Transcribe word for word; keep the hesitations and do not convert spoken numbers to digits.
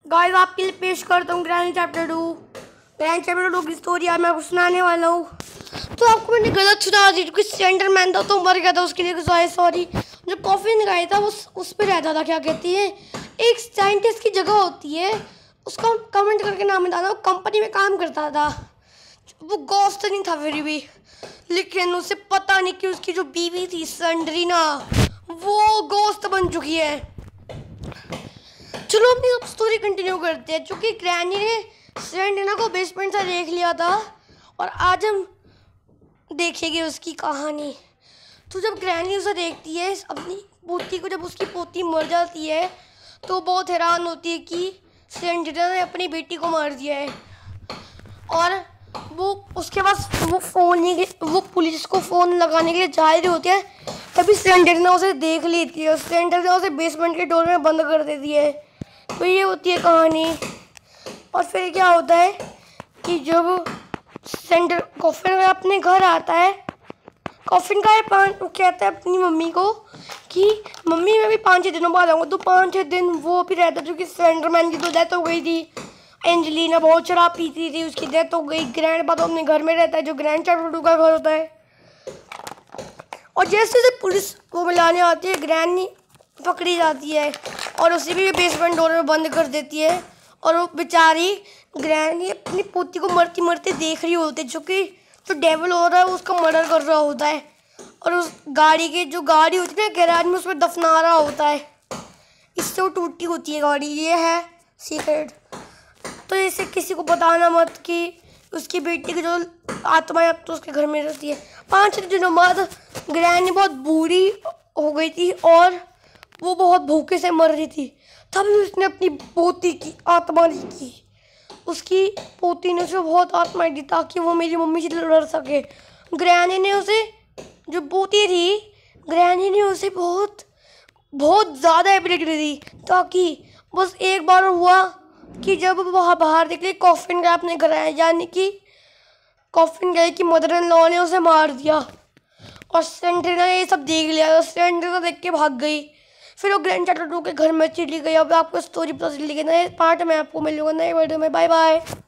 Guys आपके लिए पेश करता हूँ grand chapter two. Grand chapter two की स्टोरी आज मैं आपको सुनाने वाला हूँ। तो आपको मैंने गलत सुना दी क्योंकि स्लेंडरमैन था तो मर गया था, उसके लिए सॉरी सॉरी जो कॉफिन गाया था उस उस पर रहता था, क्या कहती है, एक साइंटिस्ट की जगह होती है, उसका कमेंट करके नाम बताना। वो कंपनी में काम करता था, वो गोस्ट नहीं था फिर भी, लेकिन उसे पता नहीं कि उसकी जो बीवी थी सेंड्रीना वो गोस्ट बन चुकी है। चलो अपनी अब स्टोरी कंटिन्यू करते हैं। चूँकि ग्रैनी ने सेंड्रीना को बेसमेंट से देख लिया था और आज हम देखेंगे उसकी कहानी। तो जब ग्रैनी उसे देखती है अपनी पोती को, जब उसकी पोती मर जाती है तो बहुत हैरान होती है कि सेंड्रीना ने अपनी बेटी को मार दिया है। और वो उसके पास वो फ़ोन नहीं, वो पुलिस को फ़ोन लगाने के लिए जा रही होती है, तभी सेंड्रीना उसे देख लेती है। सेंड्रीना उसे बेसमेंट के डोर में बंद कर देती है। तो ये होती है कहानी। और फिर क्या होता है कि जब सेंडर कॉफिन अपने घर आता है, कॉफिन का पान कहता है अपनी मम्मी को कि मम्मी मैं भी पाँच छः दिनों बाद आऊँगा। तो पाँच छः दिन वो भी रहता है, क्योंकि स्लेंडरमैन की तो डेथ हो गई थी। एंजेलिना बहुत शराब पीती थी, उसकी डेथ हो गई। ग्रैंड पा तो अपने घर में रहता है जो ग्रैंड चैप्टर टू का घर होता है। और जैसे जैसे पुलिस को मिलाने आती है ग्रैनी पकड़ी जाती है और उसे भी बेसमेंट डोर में बंद कर देती है। और वो बेचारी ग्रैनी अपनी पोती को मरती मरती देख रही होती है, जो कि जो डेविल हो रहा है उसका मर्डर कर रहा होता है और उस गाड़ी की जो गाड़ी होती है ना गैराज में उसमें दफना रहा होता है। इससे वो टूटी होती है गाड़ी। ये है सीक्रेट। तो इसे किसी को बताना मत कि उसकी बेटी की जो आत्मा है अब तो उसके घर में रहती है। पाँच छः दिनों बाद ग्रैनी बहुत बूढ़ी हो गई थी और वो बहुत भूखे से मर रही थी। तभी उसने अपनी पोती की आत्मा ली की। उसकी पोती ने उसे बहुत आत्मा दी ताकि वो मेरी मम्मी से लड़ सके। ग्रैनी ने उसे जो पोती थी, ग्रैनी ने उसे बहुत बहुत ज़्यादा एबिलिटी दी ताकि बस एक बार हुआ कि जब वह बाहर निकली कॉफिन गया अपने घर आया, यानी कि कॉफिन गए कि मदर इन लॉ ने उसे मार दिया। और सेंड्रीना ने ये सब देख लिया तो सेंड्रीना देख के भाग गई। फिर वो ग्रैंड चैप्टर टू के घर में चली गई। अब आपको स्टोरी पता चली गई। नए पार्ट में आपको मिलूंगा नए वीडियो में। Bye bye.